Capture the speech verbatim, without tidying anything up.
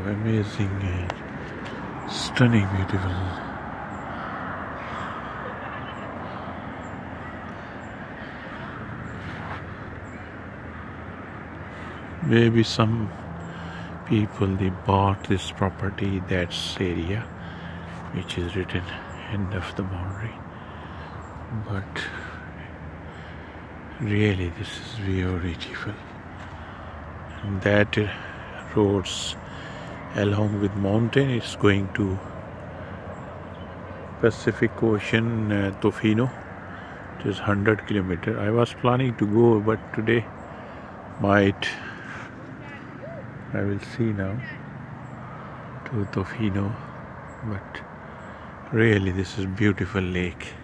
amazing and stunning, beautiful. Maybe some people they bought this property, that's area which is written end of the boundary, but really this is beautiful. And that roads along with mountain, it's going to Pacific Ocean, uh, Tofino. It is one hundred kilometers. I was planning to go, but today might, I will see now, to Tofino. But really this is beautiful lake.